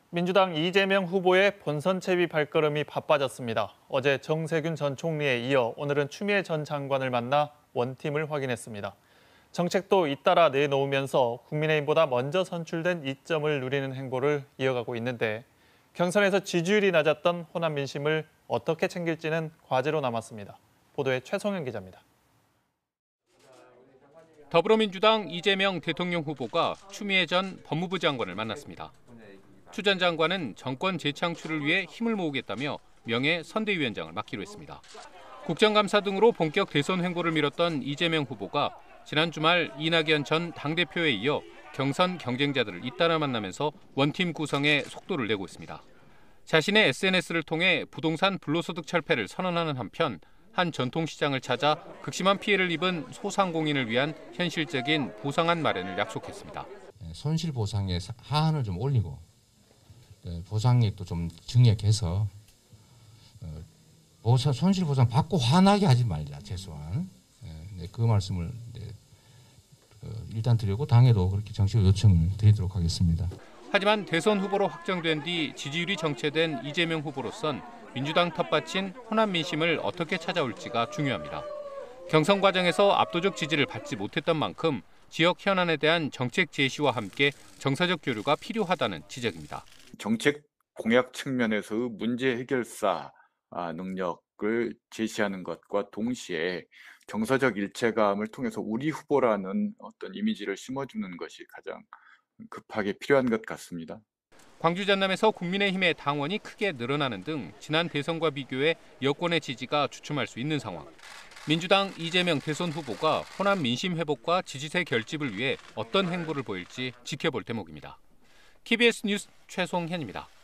민주당 이재명 후보의 본선 채비 발걸음이 바빠졌습니다. 어제 정세균 전 총리에 이어 오늘은 추미애 전 장관을 만나 원팀을 확인했습니다. 정책도 잇따라 내놓으면서 국민의힘보다 먼저 선출된 이점을 누리는 행보를 이어가고 있는데 경선에서 지지율이 낮았던 호남 민심을 어떻게 챙길지는 과제로 남았습니다. 보도에 최성현 기자입니다. 더불어민주당 이재명 대통령 후보가 추미애 전 법무부 장관을 만났습니다. 추 전 장관은 정권 재창출을 위해 힘을 모으겠다며 명예 선대위원장을 맡기로 했습니다. 국정감사 등으로 본격 대선 행보를 미뤘던 이재명 후보가 지난 주말 이낙연 전 당대표에 이어 경선 경쟁자들을 잇따라 만나면서 원팀 구성에 속도를 내고 있습니다. 자신의 SNS를 통해 부동산 불로소득 철폐를 선언하는 한편 한 전통시장을 찾아 극심한 피해를 입은 소상공인을 위한 현실적인 보상안 마련을 약속했습니다. 손실보상의 하한을 좀 올리고 보상액도 좀 증액해서 손실보상 받고 화나게 하지 말자 최소한 그 말씀을 일단 드리고 당에도 그렇게 정식 요청을 드리도록 하겠습니다. 하지만 대선 후보로 확정된 뒤 지지율이 정체된 이재명 후보로선 민주당 텃밭인 호남 민심을 어떻게 찾아올지가 중요합니다. 경선 과정에서 압도적 지지를 받지 못했던 만큼 지역 현안에 대한 정책 제시와 함께 정서적 교류가 필요하다는 지적입니다. 정책 공약 측면에서의 문제 해결사 능력을 제시하는 것과 동시에 정서적 일체감을 통해서 우리 후보라는 어떤 이미지를 심어주는 것이 가장 급하게 필요한 것 같습니다. 광주 전남에서 국민의힘의 당원이 크게 늘어나는 등 지난 대선과 비교해 여권의 지지가 주춤할 수 있는 상황. 민주당 이재명 대선 후보가 호남 민심 회복과 지지세 결집을 위해 어떤 행보를 보일지 지켜볼 대목입니다. KBS 뉴스 최송현입니다.